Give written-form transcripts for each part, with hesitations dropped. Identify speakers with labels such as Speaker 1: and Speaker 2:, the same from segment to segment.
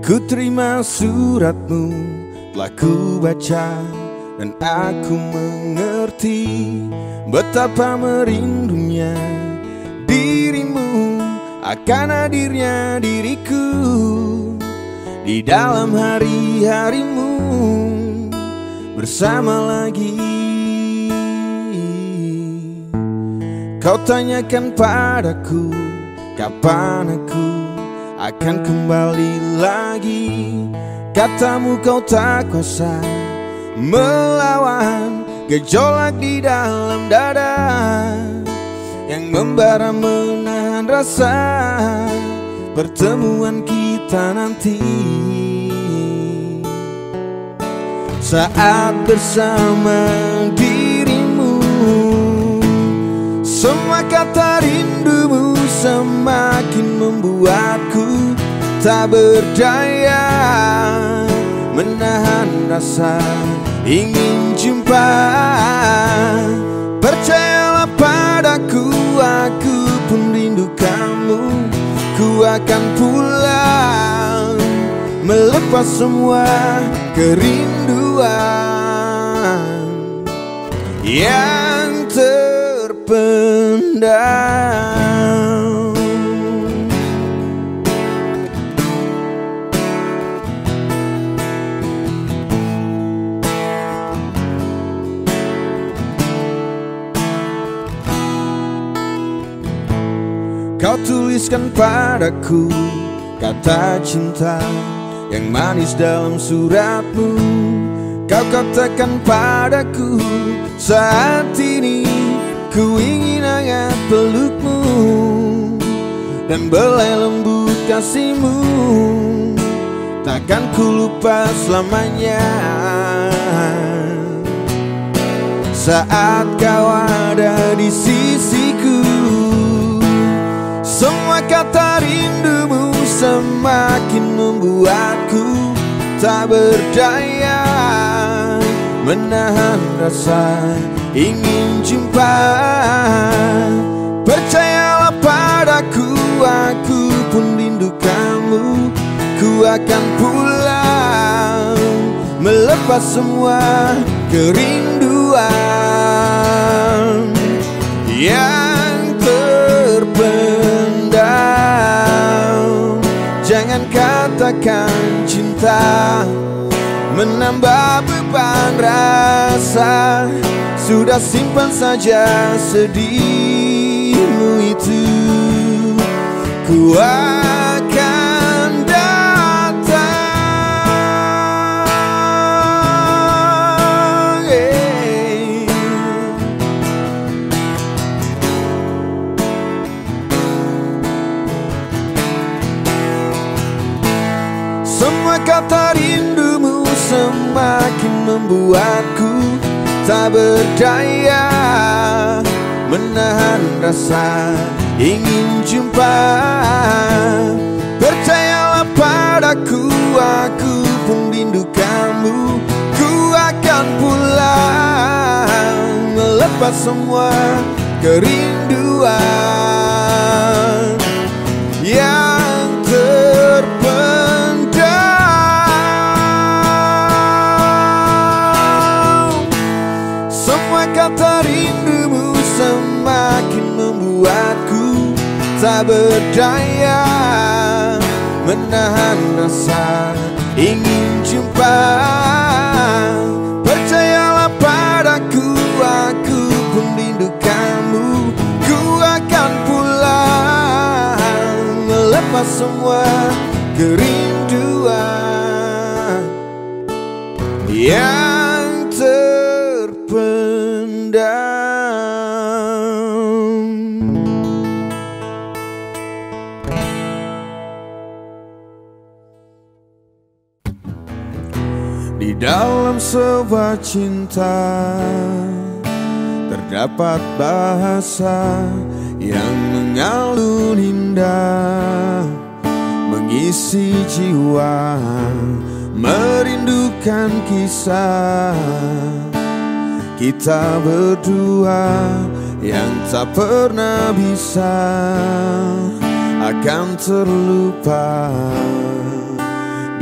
Speaker 1: Ku terima suratmu, telah ku baca dan aku mengerti betapa merindunya dirimu akan hadirnya diriku di dalam hari-harimu bersama lagi. Kau tanyakan padaku kapan aku akan kembali lagi. Katamu kau tak kuasa melawan gejolak di dalam dada yang membara menahan rasa pertemuan kita nanti. Saat bersama dirimu, semua kata rindumu semakin membuatku tak berdaya menahan rasa ingin jumpa. Percayalah padaku, aku pun rindu kamu. Ku akan pulang melepas semua kerinduan yang terpendam. Kau tuliskan padaku kata cinta yang manis dalam suratmu. Kau katakan padaku saat ini ku ingin hangat pelukmu dan belai lembut kasihmu. Takkan ku lupa selamanya saat kau ada di sisiku. Semua kata rindumu semakin membuatku tak berdaya menahan rasa ingin jumpa. Percayalah padaku, aku pun rindu kamu. Ku akan pulang melepas semua kerinduan yang terpendam. Jangan katakan cinta menambah beban rasa. Sudah simpan saja sedihmu itu. Ku akan datang, Semua kata rindumu semakin membuatku tak berdaya menahan rasa ingin jumpa. Percayalah padaku, aku pun rindu kamu. Ku akan pulang melepas semua kerinduan yang terpendam. Semua kata rindumu semakin membuatku tak berdaya menahan rasa ingin jumpa. Percayalah padaku, aku pun rindu kamu. Ku akan pulang melepas semua kerinduan yang terpendam. Di dalam sebuah cinta terdapat bahasa yang mengalun indah, mengisi jiwa, merindukan kisah kita berdua yang tak pernah bisa akan terlupa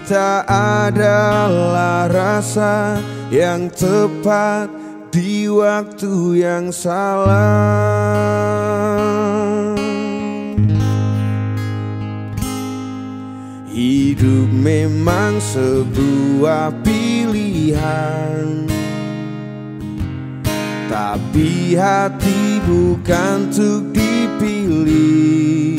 Speaker 1: Kita adalah rasa yang tepat di waktu yang salah. Hidup memang sebuah pilihan, tapi hati bukan untuk dipilih.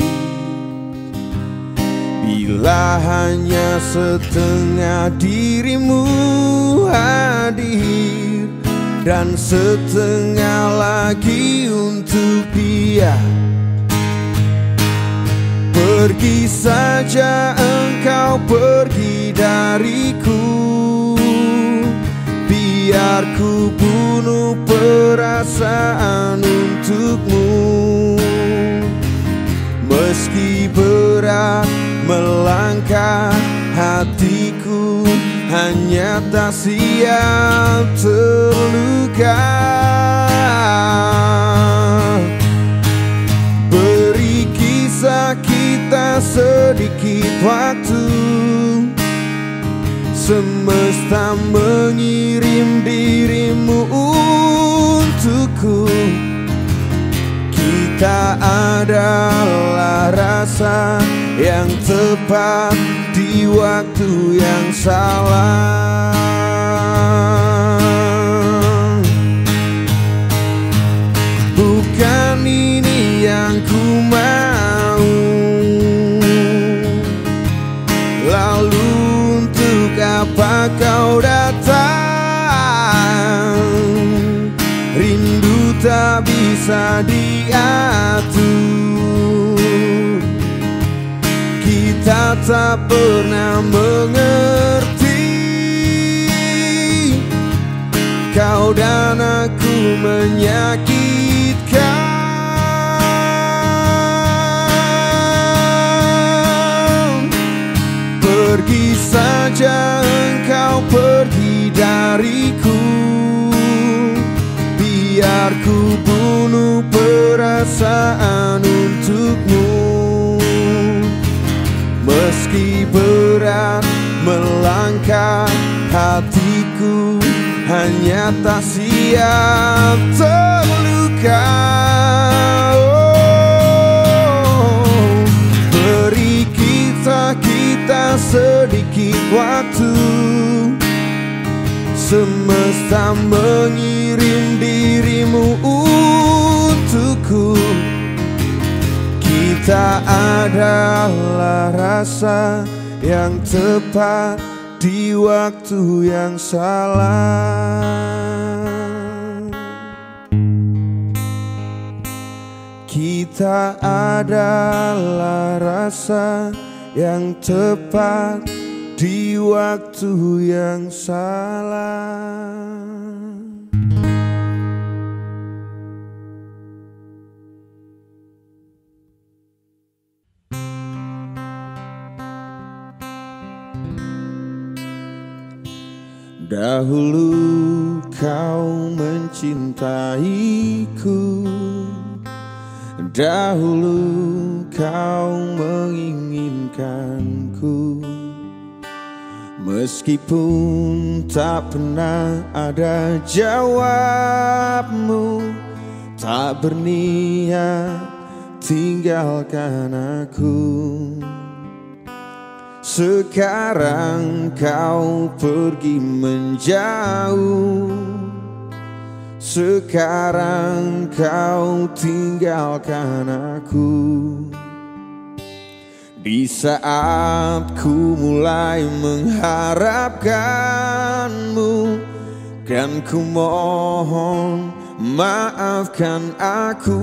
Speaker 1: Bila hanya setengah dirimu hadir dan setengah lagi untuk dia, pergi saja engkau, pergi dariku. Biar ku bunuh perasaan untukmu. Meski berat melangkah, hatiku hanya tak siap terluka. Beri kisah kita sedikit waktu. Semesta mengirim dirimu untukku. Kita adalah rasa yang tepat di waktu yang salah. Bukan ini yang ku mau. Lalu untuk apa kau datang? Rindu tak bisa diatur. Kita tak pernah mengerti. Kau dan aku menyakitkan. Pergi saja engkau, pergi dariku. Biar ku bunuh perasaan untukmu. Meski berat melangkah, hatiku hanya tak siap terluka. Oh, beri kita sedikit waktu. Semesta mengirim dirimu untukku. Kita adalah rasa yang tepat di waktu yang salah. Kita adalah rasa yang tepat di waktu yang salah. Dahulu kau mencintaiku, dahulu kau menginginkanku. Meskipun tak pernah ada jawabmu, tak berniat tinggalkan aku. Sekarang kau pergi menjauh, sekarang kau tinggalkan aku. Di saat ku mulai mengharapkanmu, kan ku mohon maafkan aku.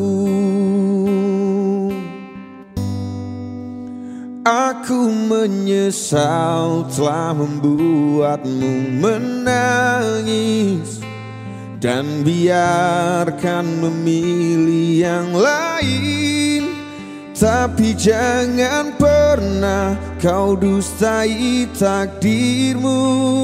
Speaker 1: Aku menyesal telah membuatmu menangis dan biarkan memilih yang lain. Tapi jangan pernah kau dustai takdirmu.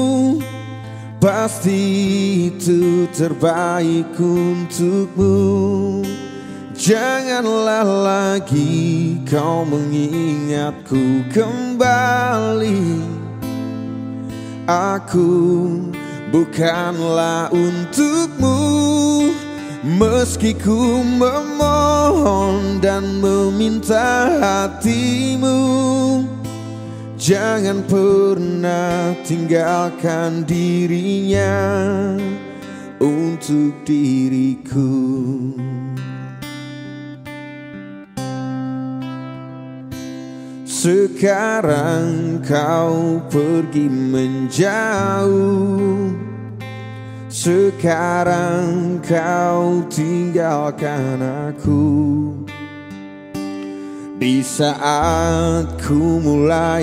Speaker 1: Pasti itu terbaik untukmu. Janganlah lagi kau mengingatku kembali. Aku bukanlah untukmu, meski ku memohon dan meminta hatimu. Jangan pernah tinggalkan dirinya untuk diriku. Sekarang kau pergi menjauh, sekarang kau tinggalkan aku. Di saat ku mulai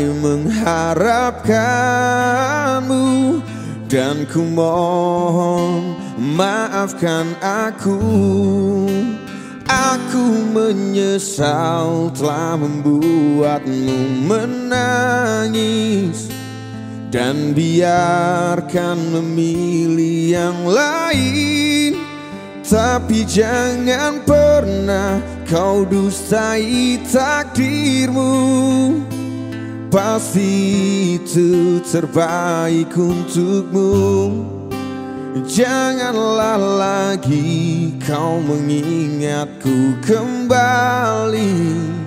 Speaker 1: mengharapkanmu, dan ku mohon maafkan aku. Aku menyesal telah membuatmu menangis, dan biarkan memilih yang lain. Tapi jangan pernah kau dustai takdirmu. Pasti itu terbaik untukmu. Janganlah lagi kau mengingatku kembali.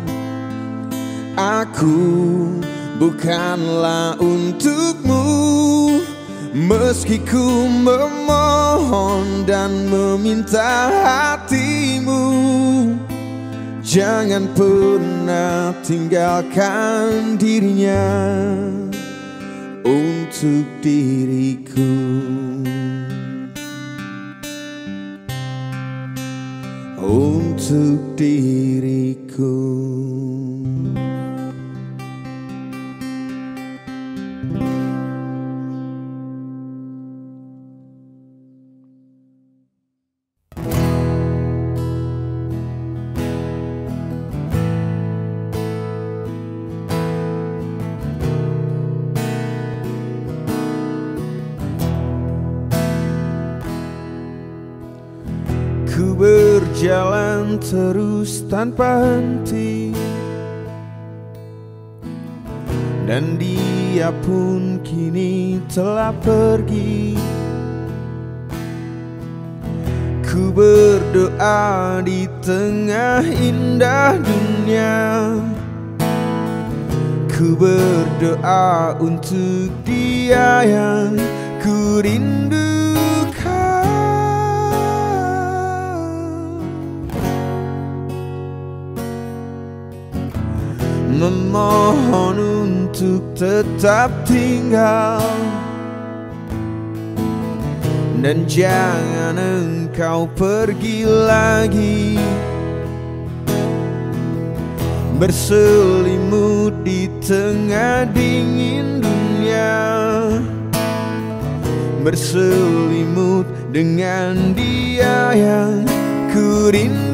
Speaker 1: Aku bukanlah untukmu, meski ku memohon dan meminta hatimu. Jangan pernah tinggalkan dirinya untuk diriku. Untuk diriku. Ku berjalan terus tanpa henti, dan dia pun kini telah pergi. Ku berdoa di tengah indah dunia, ku berdoa untuk dia yang ku rindu. Memohon untuk tetap tinggal, dan jangan engkau pergi lagi, berselimut di tengah dingin dunia, berselimut dengan dia yang ku rindu.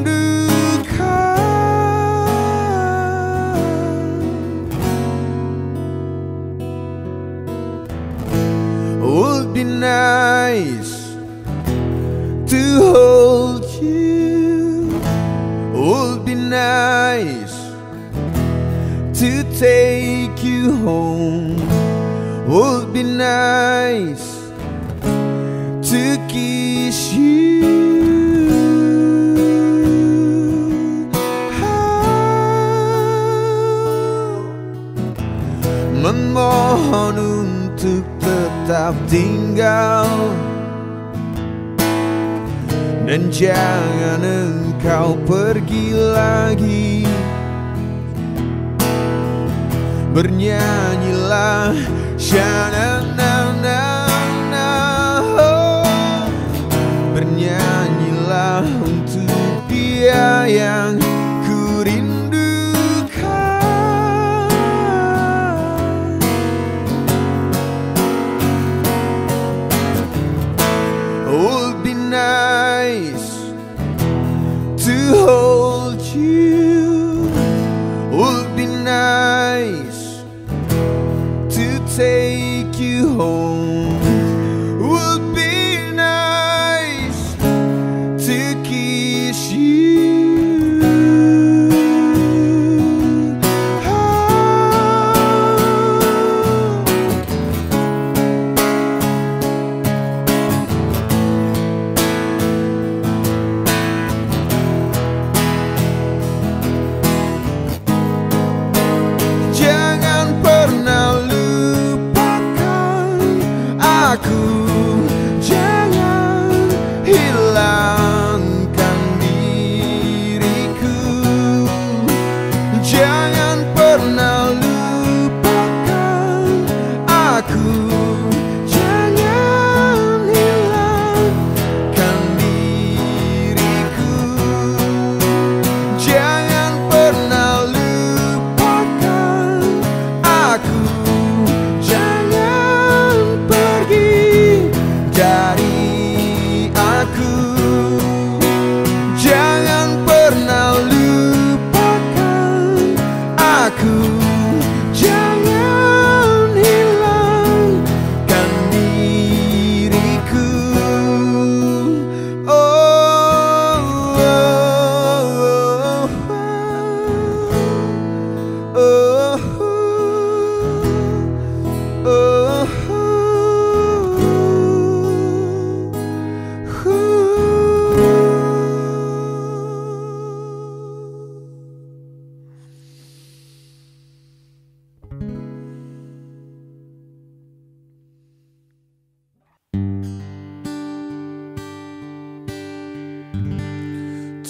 Speaker 1: Would be nice to hold you, would be nice to take you home, would be nice to kiss you. Memohon untuk tetap tinggal, dan jangan engkau pergi lagi. Bernyanyilah sha-na-na-na-na, oh. Bernyanyilah untuk dia yang ku rindukan. Would be nice to hold you, would be nice to take you home, would be nice to kiss you.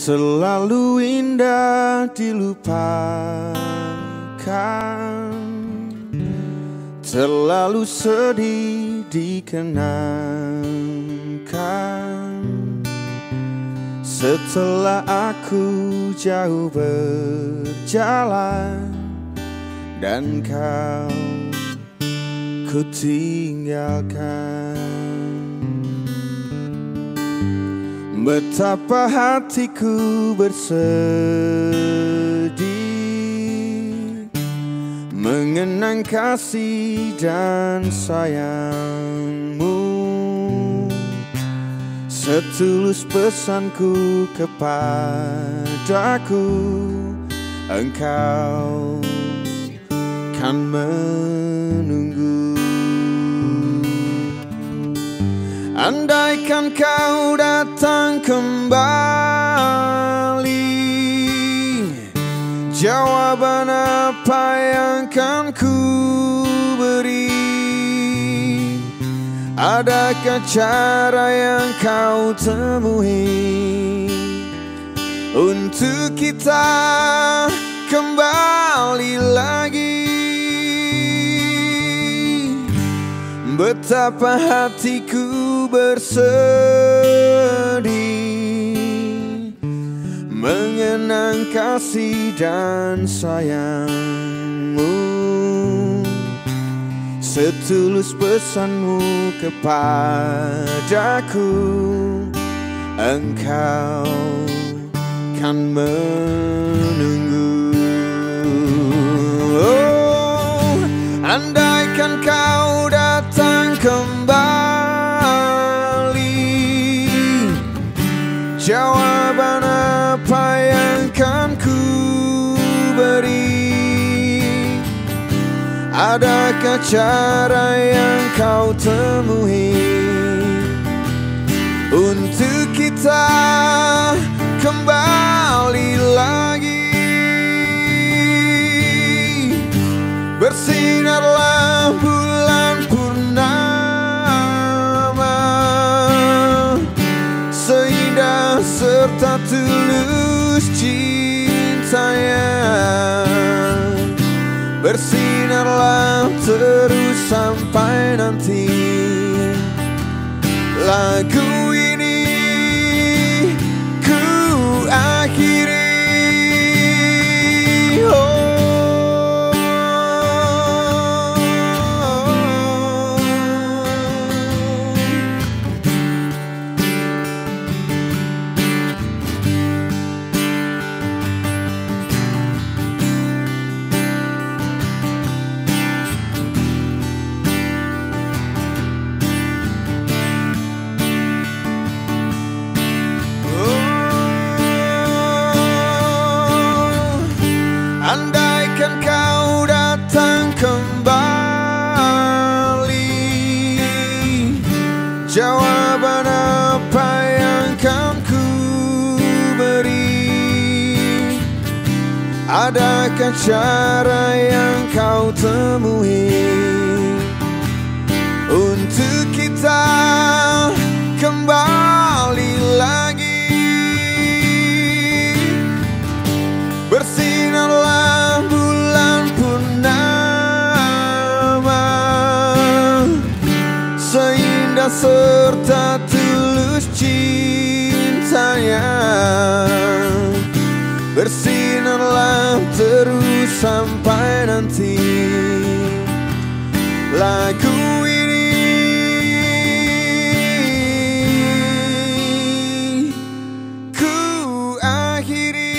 Speaker 1: Selalu indah dilupakan, terlalu sedih dikenangkan. Setelah aku jauh berjalan dan kau ku tinggalkan. Betapa hatiku bersedih mengenang kasih dan sayangmu. Setulus pesanku kepadaku, engkau kan menunggu. Andaikan kau datang kembali, jawaban apa yang kan ku beri? Adakah cara yang kau temui untuk kita kembali lagi? Betapa hatiku bersedih mengenang kasih dan sayangmu. Setulus pesanmu kepadaku, engkau kan menunggu. Oh, andaikan kau datang kembali, jawaban apa yang kan ku beri? Adakah cara yang kau temui untuk kita kembali lagi? Bersinarlah bulan purnama, seindah serta tulus cintanya. Bersinarlah terus sampai nanti lagu ini ku akhiri. Oh. Andaikan kau datang kembali, jawaban apa yang kan ku beri? Adakah cara yang kau temui untuk kita kembali lagi? Bersinarlah bulan purnama, seindah serta tulus cintanya. Bersinarlah terus sampai nanti lagu ini ku akhiri.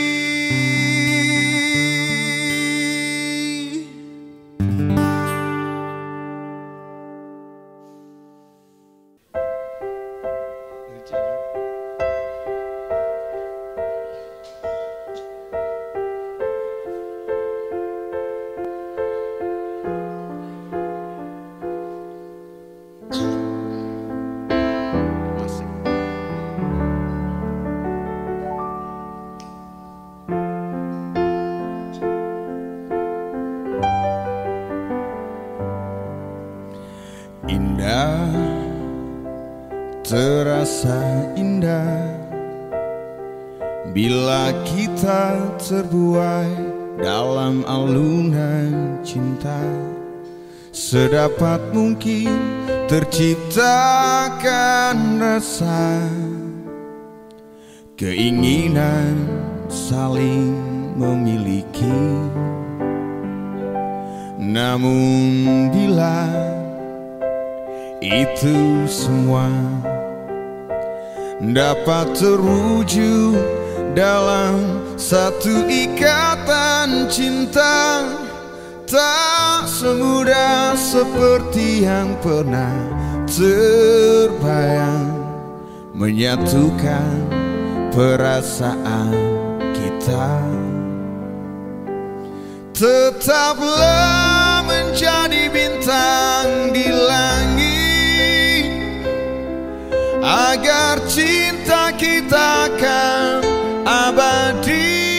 Speaker 1: Indah, terasa indah Bila kita terbuai dalam alunan cinta, sedapat mungkin terciptakan rasa keinginan saling memiliki. Namun bila itu semua dapat terwujud dalam satu ikatan cinta, tak semudah seperti yang pernah terbayang menyatukan perasaan kita. Tetaplah menjadi bintang di langit, agar cinta kita akan abadi.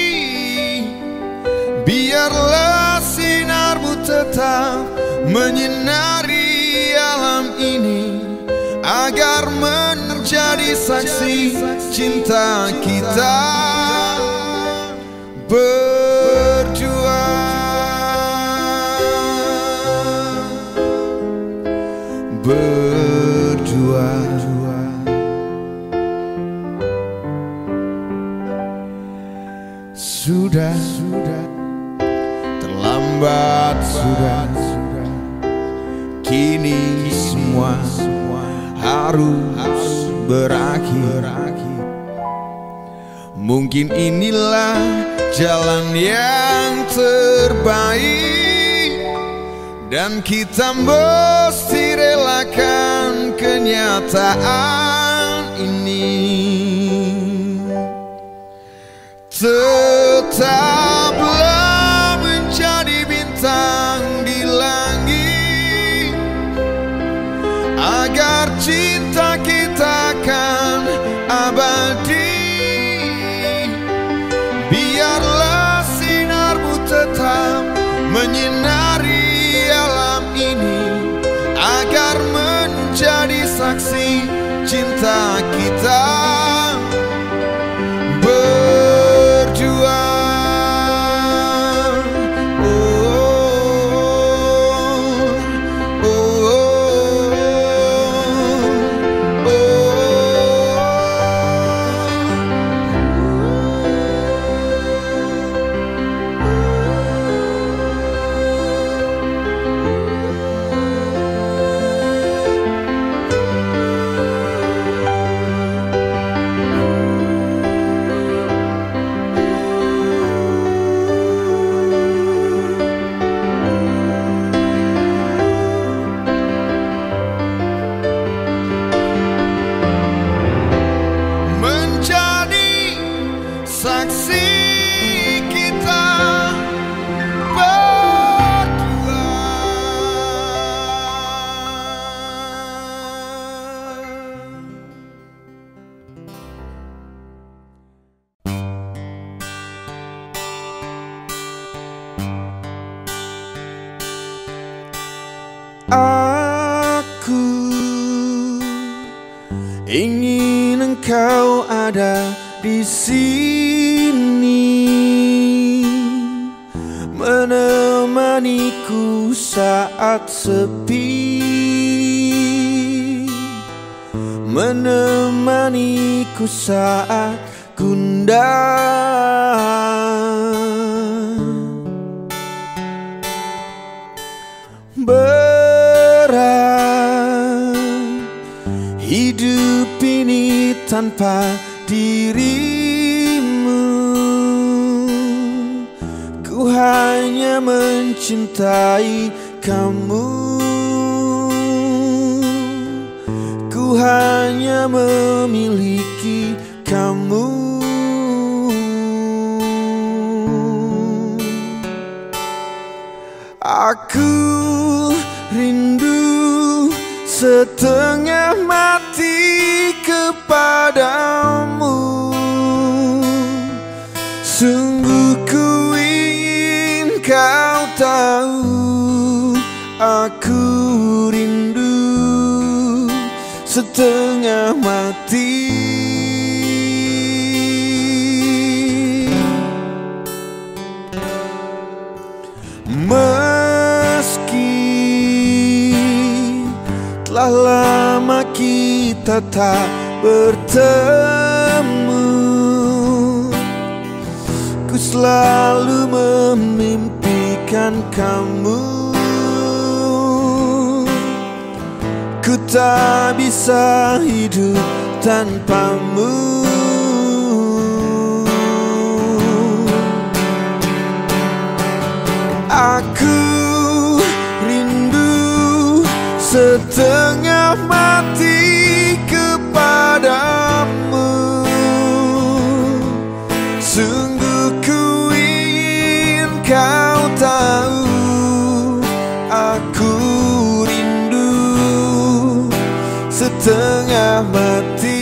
Speaker 1: Biarlah sinarmu tetap menyinari alam ini, agar menjadi saksi cinta kita berdua. Berdua. Sudah terlambat, sudah kini semua harus berakhir. Mungkin inilah jalan yang terbaik, dan kita mesti relakan kenyataan ini. Tetaplah menjadi bintang di langit, agar cinta kita akan abadi. Biarlah sinarmu tetap menyinari alam ini, agar menjadi saksi cinta kita berdua. Saksi kita berdua. Aku ingin engkau ada di sini, menemaniku saat sepi, menemaniku saat gundah. Berat hidup ini tanpa dirimu, ku hanya mencintai kamu, ku hanya memiliki kamu. Aku rindu setengah mati kepadamu, sungguh ku ingin kau tahu. Aku rindu setengah mati. Telah lama kita tak bertemu. Ku selalu memimpikan kamu. Ku tak bisa hidup tanpamu. Aku rindu setengah mati kepadamu. Sungguh ku ingin kau tahu, aku rindu setengah mati.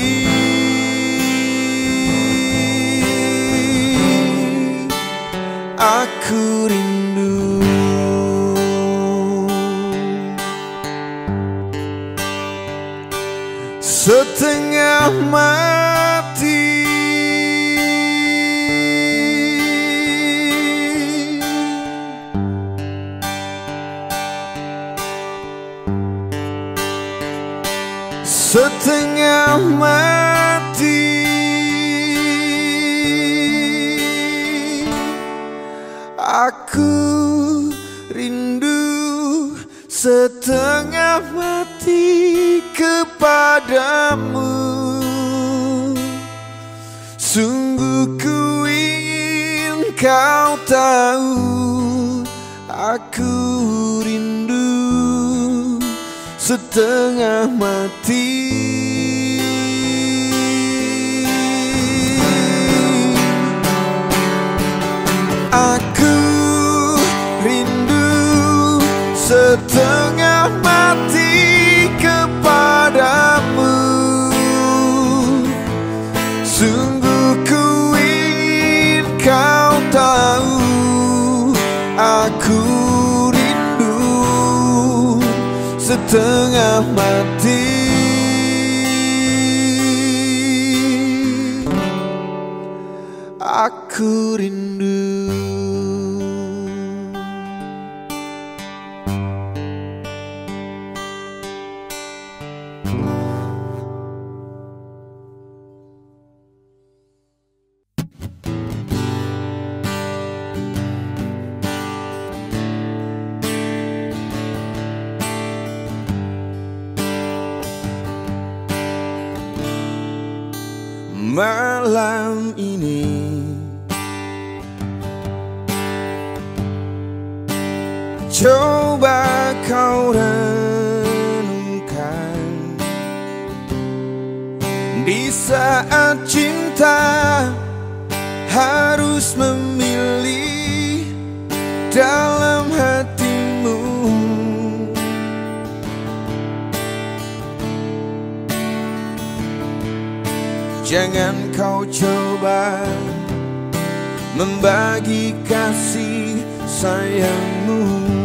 Speaker 1: Aku rindu setengah mati. Setengah mati. Aku rindu setengah mati kepadamu. Sungguh ku ingin kau tahu, aku rindu setengah mati. Aku rindu setengah mati kepadamu. Sungguh ku ingin kau tahu, aku rindu setengah mati. Aku rindu. Malam ini coba kau renungkan, di saat cinta harus memilih dalam hatimu. Jangan kau coba membagi kasih sayangmu.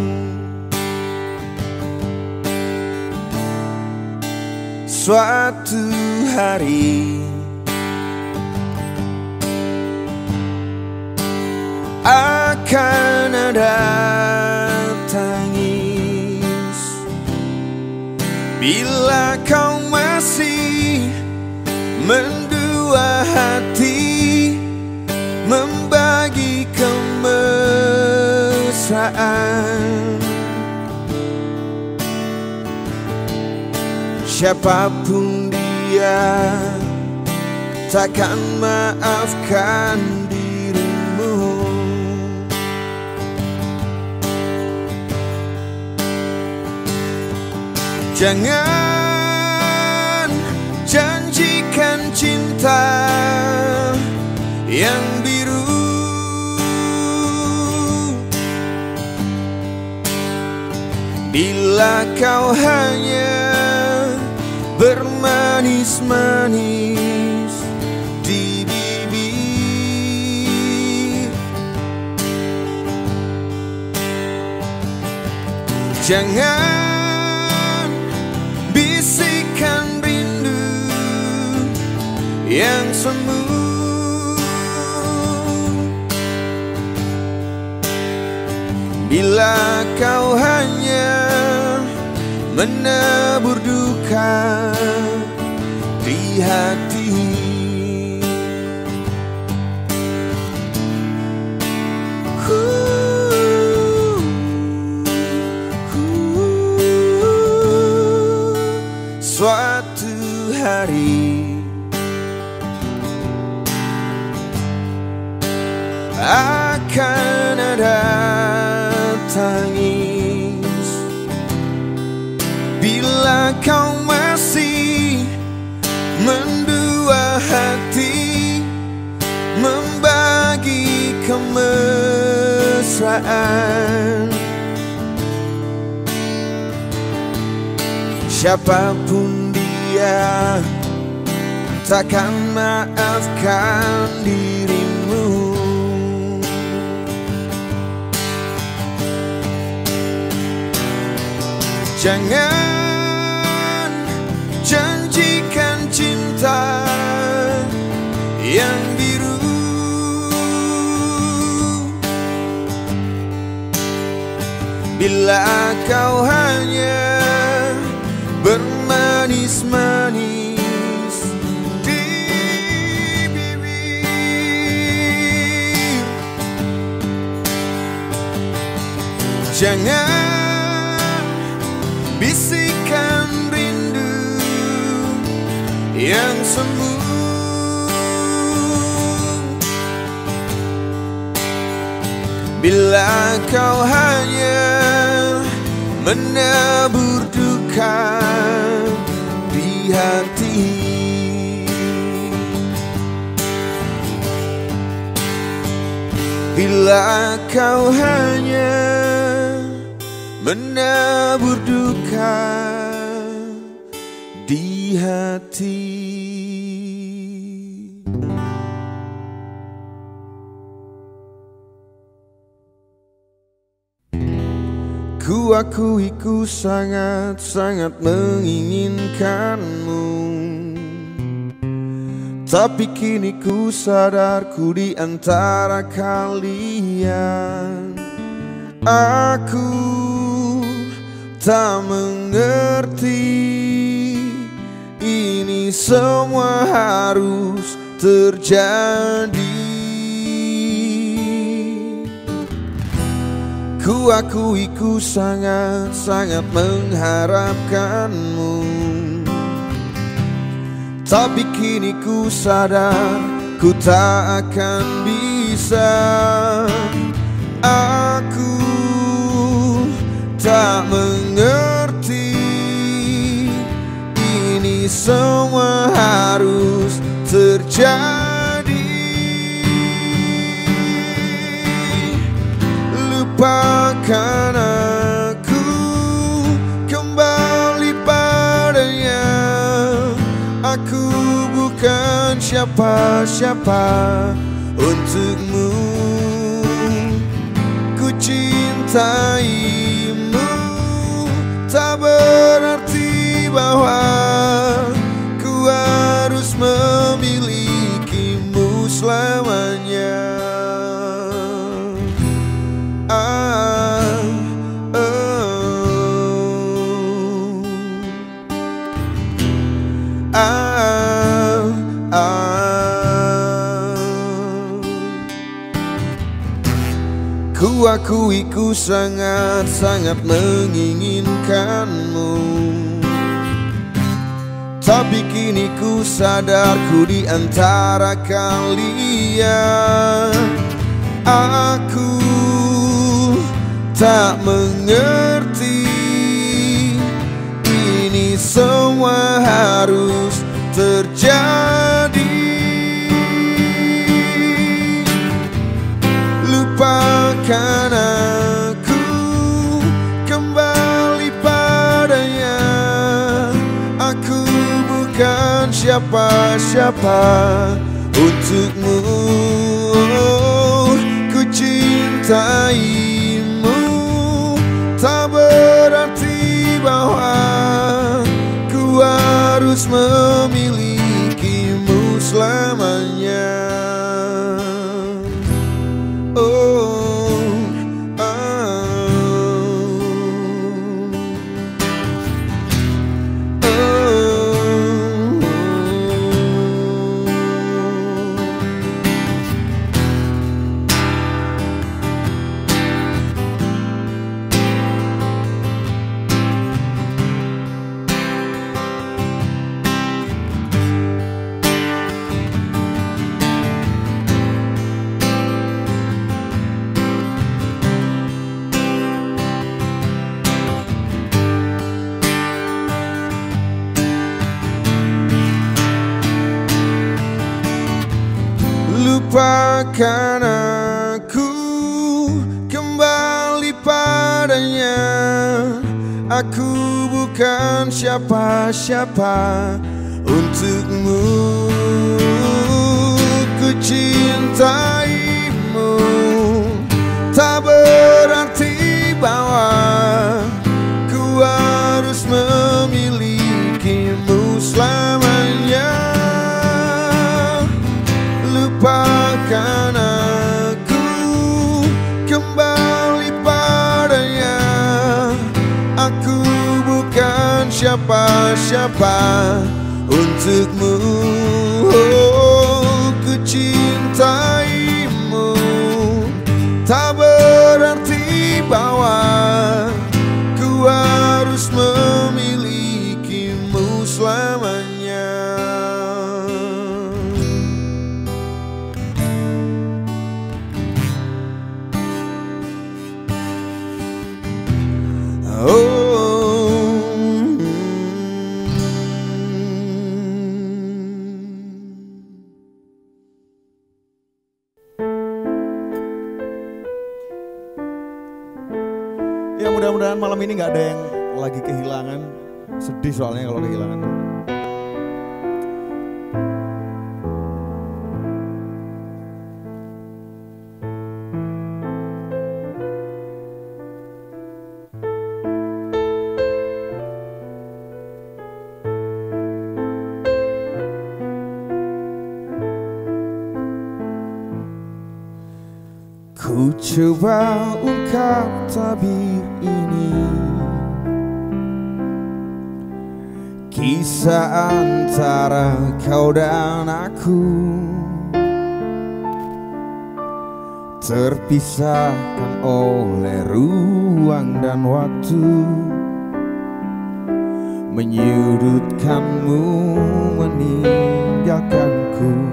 Speaker 1: Suatu hari akan ada tangis bila kau masih mendua hati membagi kemesraan. Siapapun dia takkan maafkan dirimu. Jangan janjikan cinta yang biru, bila kau hanya bermanis-manis di bibir. Jangan bisikan rindu yang semu, bila kau hanya menabur duka hati. Suatu hari akan ada tangis bila kau masih mendua hati membagi kemesraan. Siapapun dia takkan maafkan dirimu. Jangan janjikan cinta yang biru. Bila kau hanya bermanis-manis di bibir, jangan bisikan rindu yang semu. Bila kau hanya menabur duka di hati, bila kau hanya menabur duka di hati. Ku akui ku sangat-sangat menginginkanmu, tapi kini ku sadar ku di antara kalian. Aku tak mengerti ini semua harus terjadi. Ku akui ku sangat-sangat mengharapkanmu, tapi kini ku sadar ku tak akan bisa. Aku tak mengerti ini semua harus terjadi. Lupakan aku, kembali padanya. Aku bukan siapa-siapa untukmu. Ku cintaimu, tak berarti bahwa ku harus memilikimu selamanya. Ku akui ku sangat-sangat menginginkanmu, tapi kini ku sadar ku di antara kalian. Aku tak mengerti ini semua harus terjadi. Lupakan aku, kembali padanya. Aku bukan siapa-siapa untukmu. Ku cintaimu, tak berarti bahwa ku harus memilikimu selamanya. lupakan aku, kembali padanya. Aku bukan siapa-siapa untukmu. Ku cintaimu, tak berarti bahwa ku harus memilikimu selamanya. Lupakan aku, kembali padanya. Aku bukan siapa-siapa untukmu. Oh, ku cintaimu, tak berarti bahwa ku harus memilikimu selamanya. Oh.
Speaker 2: Ya mudah-mudahan malam ini nggak ada yang lagi kehilangan. Sedih soalnya kalau kehilangan.
Speaker 1: Ku coba ungkap tabir ini, kisah antara kau dan aku, terpisahkan oleh ruang dan waktu, menyudutkanmu, meninggalkanku.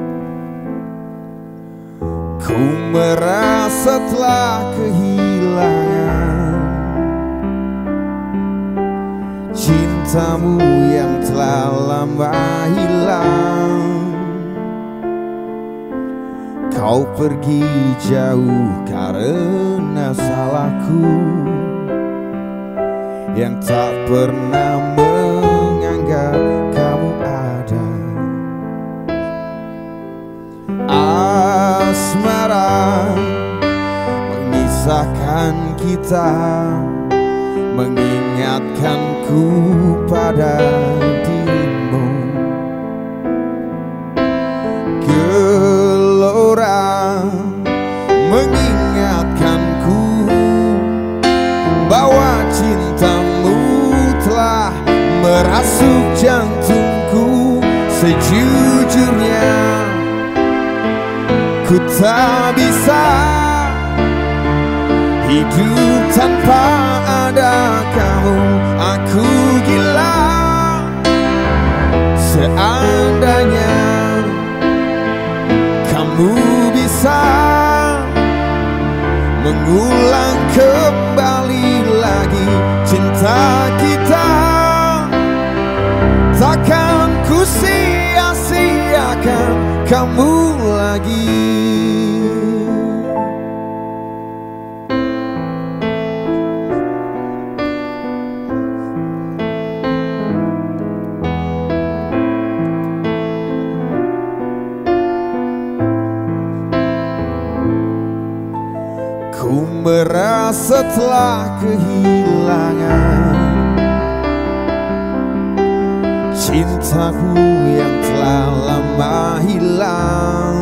Speaker 1: Ku merasa telah kehilangan cintamu yang telah lama hilang. Kau pergi jauh karena salahku yang tak pernah menganggap kamu ada. Asmara memisahkan kita, mengingatkanku pada dirimu. Gelora mengingatkanku bahwa cintamu telah merasuk jantungku. Sejujurnya ku tak bisa hidup tanpa ada kamu. Aku gila seandainya kamu bisa mengulang kembali lagi cinta kita. Takkan ku sia-siakan kamu lagi. Ku merasa telah kehilangan cintaku yang telah lama hilang.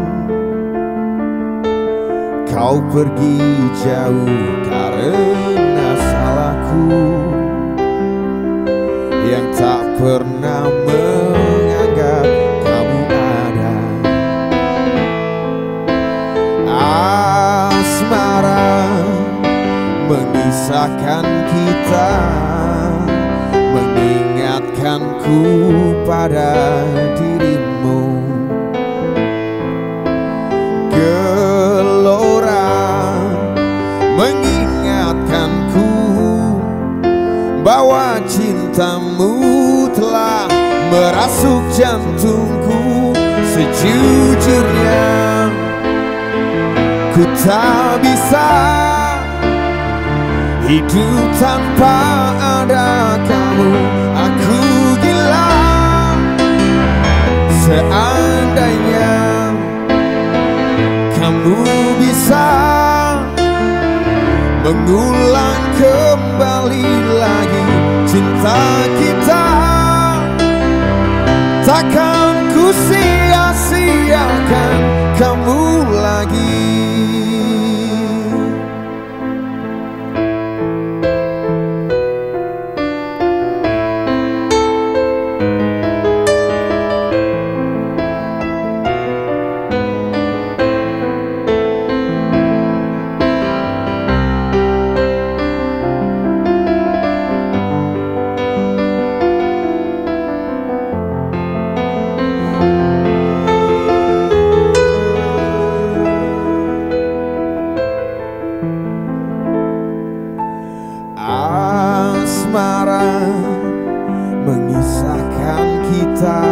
Speaker 1: Kau pergi jauh karena salahku yang tak pernah menganggap kamu ada. Asmara memisahkan kita, mengingatkanku pada dirimu. Gelora mengingatkanku bahwa cintamu telah merasuk jantungku. Sejujurnya Ku tak bisa hidup tanpa ada kamu. Aku gila seandainya kamu bisa mengulang kembali lagi cinta kita. Takkan ku sia-siakan kamu lagi. Asmara mengisahkan kita,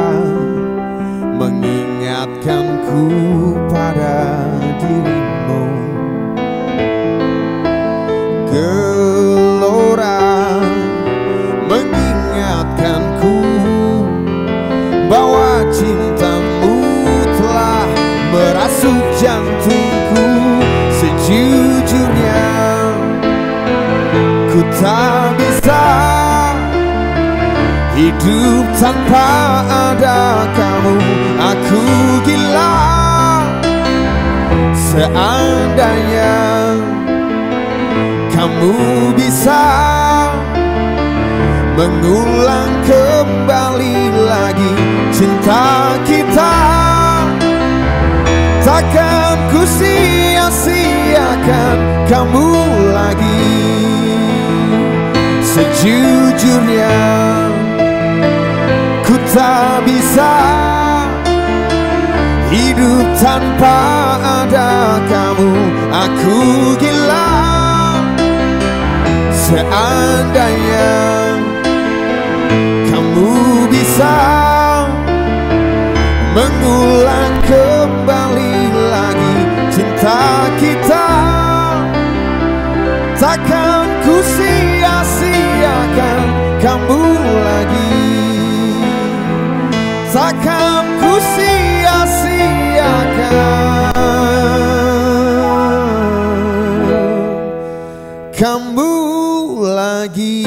Speaker 1: mengingatkanku pada dirimu. Gelora mengingatkanku bahwa cintamu telah merasuk jantungku. Sejujurnya ku tak bisa hidup tanpa ada kamu. Aku gila seandainya kamu bisa mengulang kembali lagi cinta kita. Takkan ku sia-siakan kamu lagi. Sejujurnya ku tak bisa hidup tanpa ada kamu. Aku gila seandainya kamu bisa mengulang kembali lagi cinta kita. Takkan ku sia-siakan kamu lagi. Takkan ku sia-siakan kamu lagi.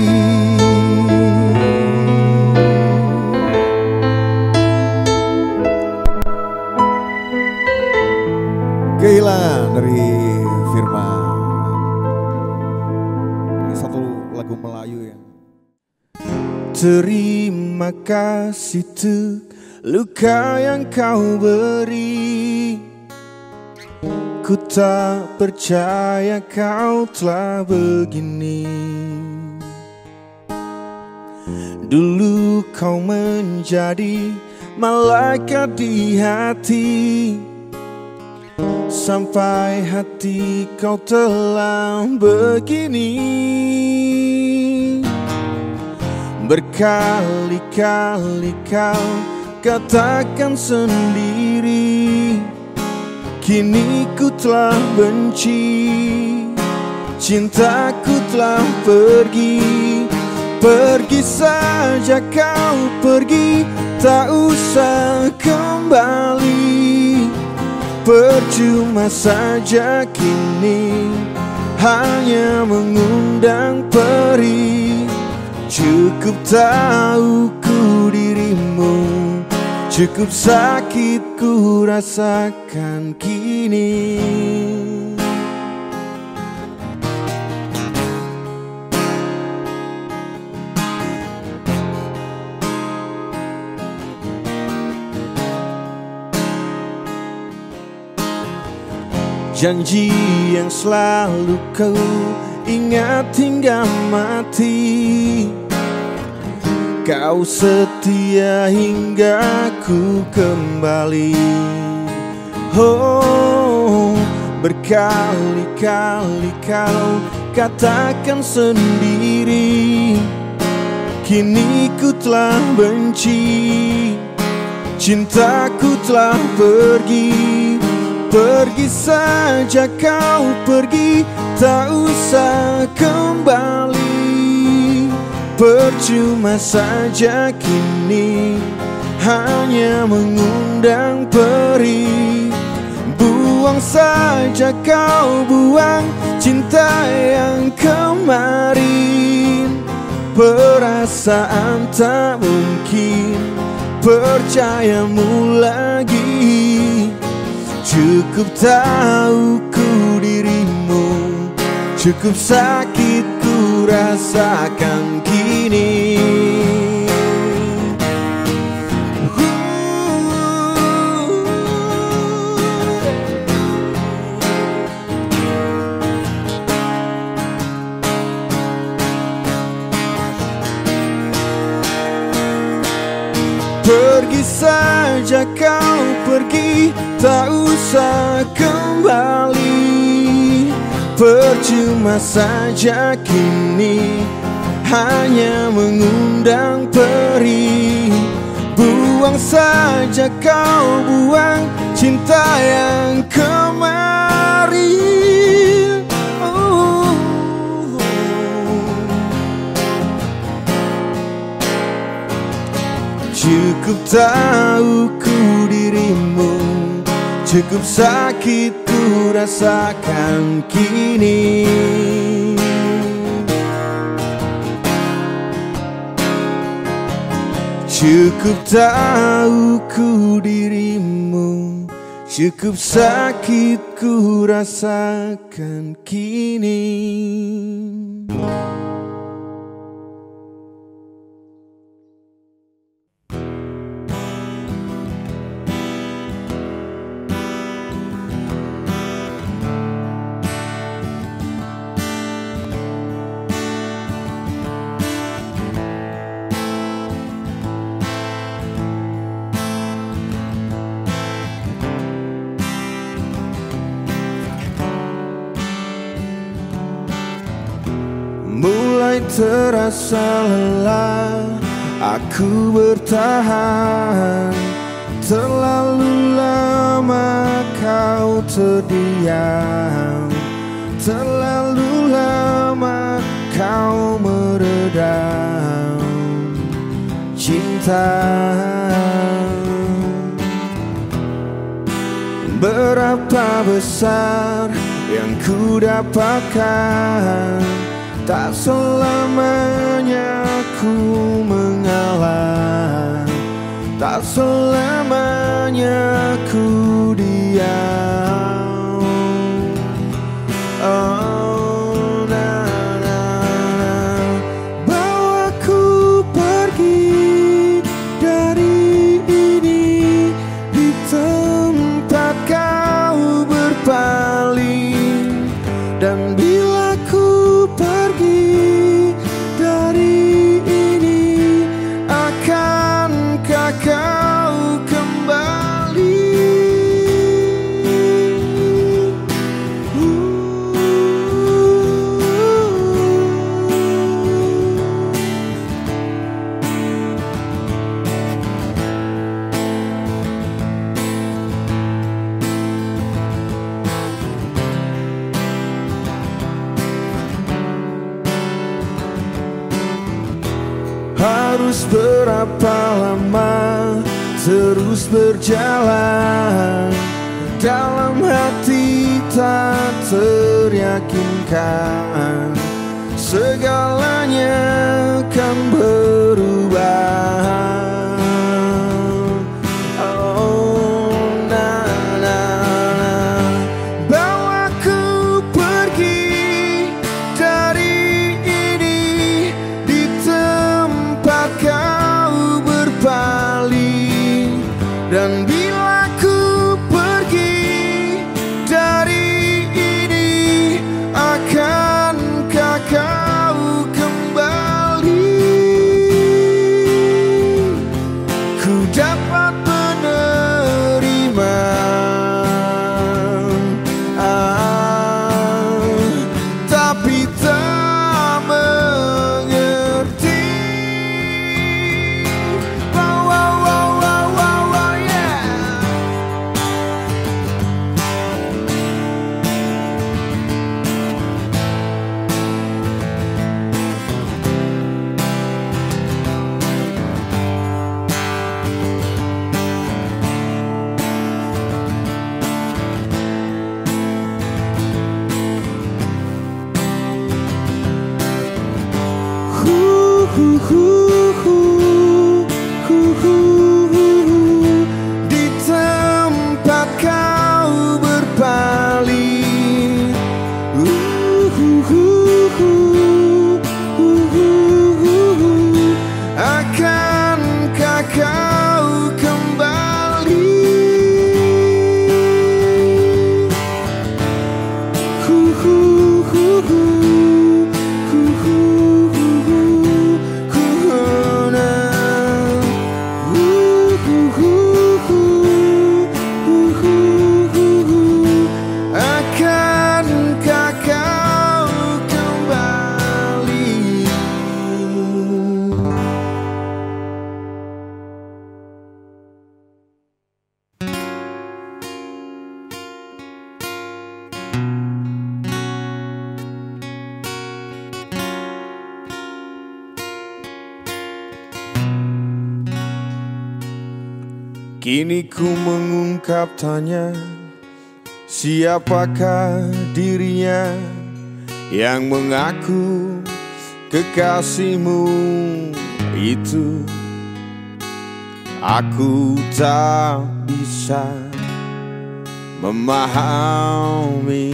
Speaker 2: Kehilangan dari Firman. Lagu Melayu ya.
Speaker 1: Terima kasih untuk luka yang kau beri. Ku tak percaya kau telah begini. Dulu kau menjadi malaikat di hati, sampai hati kau telah begini. Berkali-kali kau katakan sendiri, kini ku telah benci, cintaku telah pergi. Pergi saja kau pergi, tak usah kembali. Percuma saja kini hanya mengundang perih. Cukup tahu ku dirimu, cukup sakit ku rasakan kini. Janji yang selalu kau ingat hingga mati, kau setia hingga ku kembali. Oh, berkali-kali kau katakan sendiri, kini ku telah benci, cintaku telah pergi. Pergi saja kau pergi, tak usah kembali. Percuma saja kini hanya mengundang perih. Buang saja kau, buang cinta yang kemarin. Perasaan tak mungkin percayamu lagi. Cukup tahu ku dirimu, cukup sakit ku rasakan kini. Pergi saja kau pergi, tak usah kembali. Percuma saja kini hanya mengundang perih. Buang saja kau, buang cinta yang kemarin. Cukup tahu ku dirimu, cukup sakit ku rasakan kini. Cukup tahu ku dirimu, cukup sakit ku rasakan kini. Mulai terasa lelah, aku bertahan. Terlalu lama kau terdiam, terlalu lama kau meredam cinta. Berapa besar yang ku dapatkan, tak selamanya ku mengalah, tak selamanya ku diam. Oh, na, na, na. Bawa ku pergi dari ini, di tempat kau berpaling. Dan bila ku pergi dari ini, akankah kau kembali? Harus berapa lama terus berjalan, dalam hati tak teryakinkan, segalanya kan berubah. Oh, na, na, na. Bawa ku pergi dari ini, di tempat kau berpaling. Dan bila ku pergi dari ini, akankah kau kembali? Di tempat kau berpaling, akankah kau kembali? Akankah kau kembali? Kini ku mengungkap tanya, siapakah dirinya yang mengaku kekasihmu itu? Aku tak bisa memahami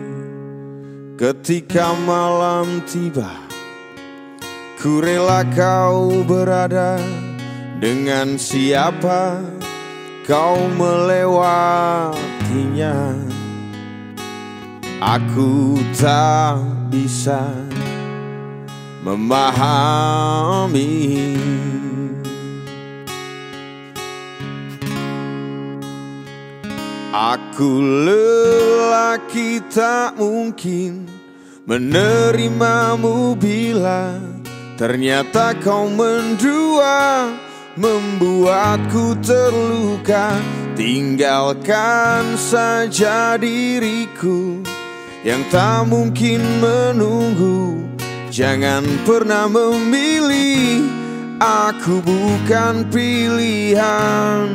Speaker 1: ketika malam tiba, ku rela kau berada dengan siapa kau melewatinya. Aku tak bisa memahami. Aku lelaki tak mungkin menerimamu bila ternyata kau mendua, membuatku terluka. Tinggalkan saja diriku yang tak mungkin menunggu. Jangan pernah memilih, aku bukan pilihan.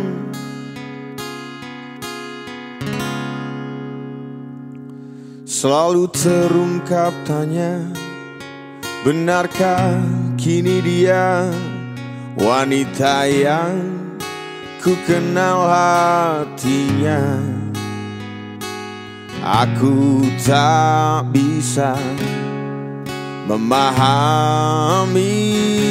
Speaker 1: Selalu terungkap tanya, benarkah kini dia wanita yang ku kenal hatinya? Aku tak bisa memahami.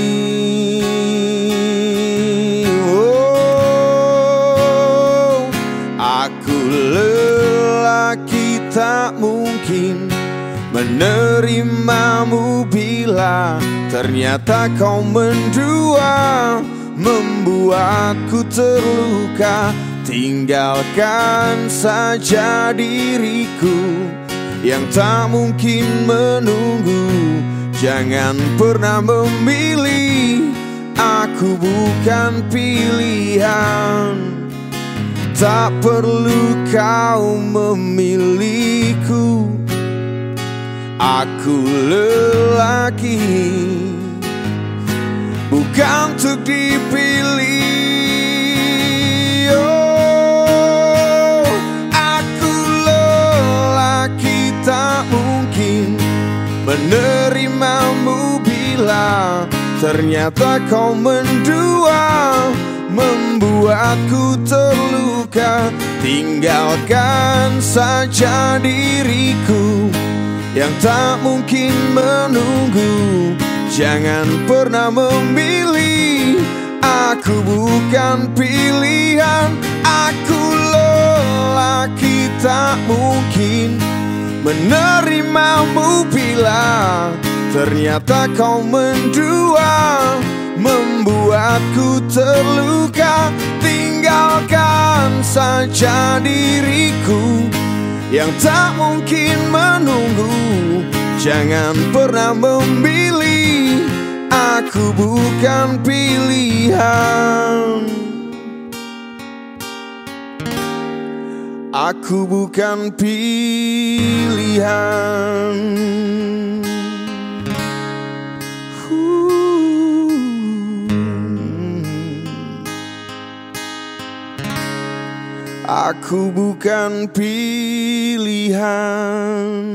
Speaker 1: Oh, aku lelaki tak mungkin menerimamu bila ternyata kau mendua, membuatku terluka. Tinggalkan saja diriku yang tak mungkin menunggu. Jangan pernah memilih, aku bukan pilihan. Tak perlu kau memilihku, aku lelaki bukan untuk dipilih. Oh, aku lelaki tak mungkin menerimamu bila ternyata kau mendua, membuatku terluka. Tinggalkan saja diriku yang tak mungkin menunggu. Jangan pernah memilih, aku bukan pilihan. Aku lelaki tak mungkin menerimamu bila ternyata kau mendua, membuatku terluka. Tinggalkan saja diriku yang tak mungkin menunggu. Jangan pernah memilih, aku bukan pilihan. Aku bukan pilihan. Aku bukan pilihan.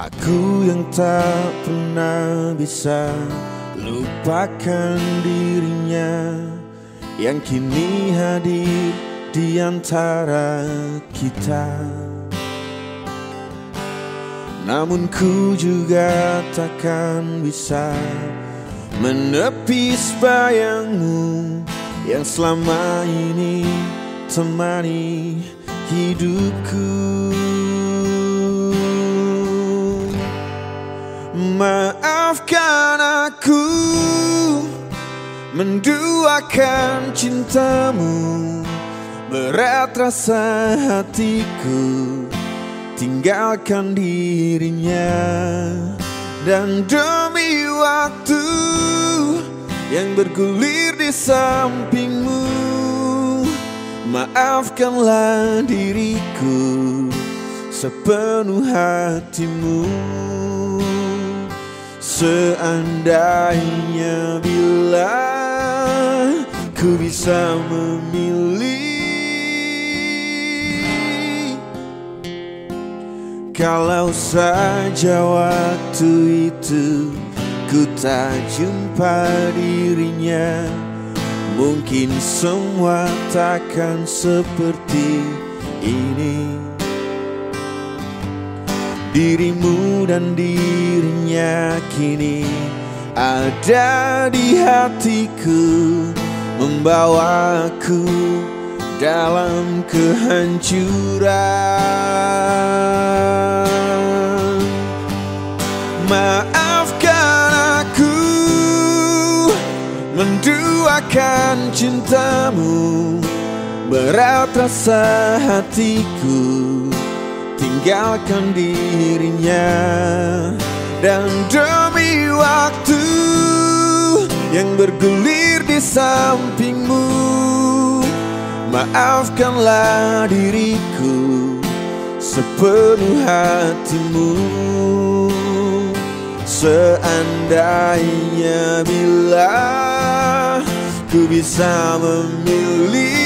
Speaker 1: Aku yang tak pernah bisa lupakan dirinya, yang kini hadir di antara kita. Namun ku juga takkan bisa menepis bayangmu yang selama ini temani hidupku. Maafkan aku menduakan cintamu, berat rasa hatiku tinggalkan dirinya. Dan demi waktu yang bergulir di sampingmu, maafkanlah diriku sepenuh hatimu. Seandainya bila ku bisa memilih, kalau saja waktu itu ku tak jumpa dirinya, mungkin semua takkan seperti ini. Dirimu dan dirinya kini ada di hatiku, membawaku dalam kehancuran. Maafkan aku menduakan cintamu, berat rasa hatiku tinggalkan dirinya. Dan demi waktu yang bergulir di sampingmu, maafkanlah diriku sepenuh hatimu. Seandainya bila ku bisa memilih,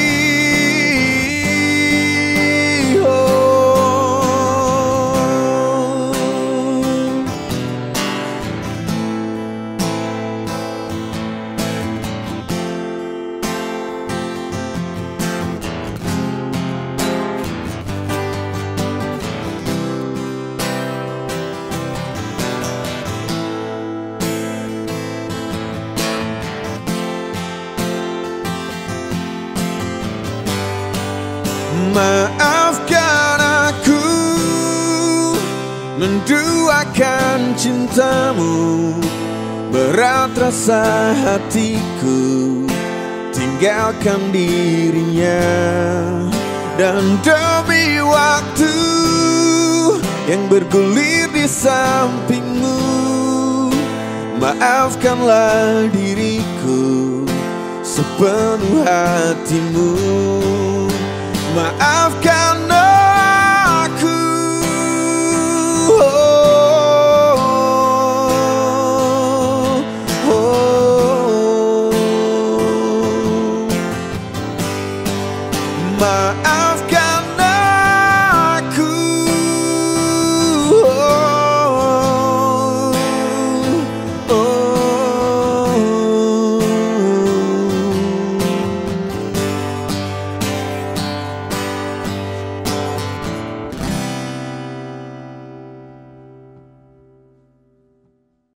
Speaker 1: maafkan aku menduakan cintamu, berat rasa hatiku tinggalkan dirinya. Dan demi waktu yang bergulir di sampingmu, maafkanlah diriku sepenuh hatimu. Maafkan